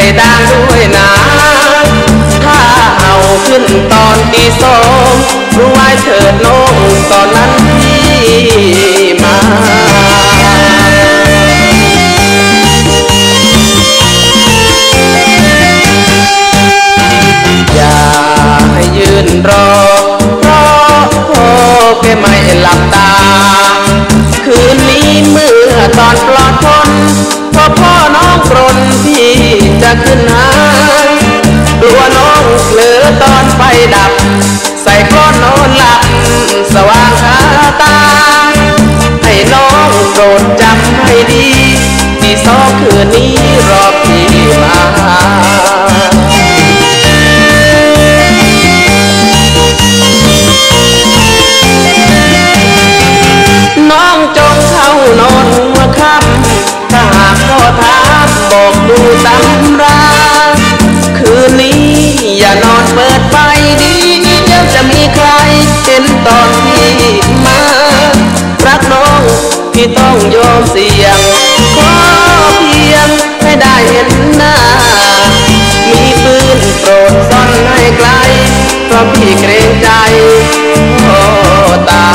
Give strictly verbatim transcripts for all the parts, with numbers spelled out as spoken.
ดังด้วยนะถ้าเอาขึ้นตอนตีสองรู้ไว้เถิดน้องตอนนั้นพี่มาอย่าให้ยืนรอเพราะพ่อแกไม่หลับตาคืนนี้เมื่อตอนปลอดพ้นพอพ่อน้องกรนพี่จะขึ้นหากลัวน้องเผลอตอนไฟดับใส่ก้อนนอนหลับสว่างคาตาให้น้องโปรดจำให้ดีที่สองคืนนี้รอพี่มาน้องจงเข้านอนหัวค่ำถ้าหากพ่อถามบอกดูตำราคืนนี้อย่านอนเปิดไฟดีเดี๋ยวจะมีใครเห็นตอนพี่มารักน้องพี่ต้องยอมเสี่ยงขอเพียงให้ได้เห็นหน้ามีปืนโปรดซ่อนให้ไกลเพราะพี่เกรงใจพ่อตา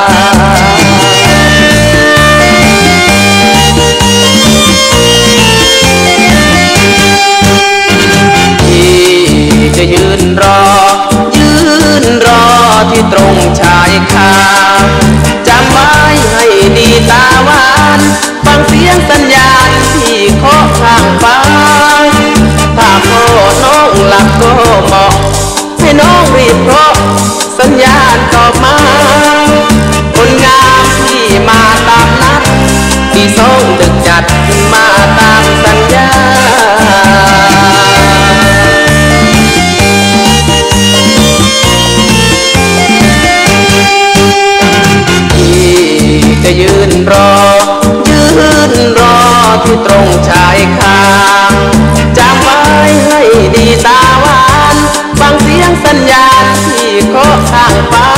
จะยืนรอยืนรอที่ตรงชายคาจำไว้ให้ดีตาหวานฟังเสียงสัญญาณที่เคาะข้างฟ้าถ้าพ่อน้องหลับก็เหมาะให้น้องรีบเพราะสัญญาณตอบมาคนงามที่มาตามนัดที่สองดึกจัดมาตามสัญญาจะยืนรอยืนรอที่ตรงชายคาจำไว้ให้ดีตาหวานฟังเสียงสัญญาณที่เคาะข้างฟ้า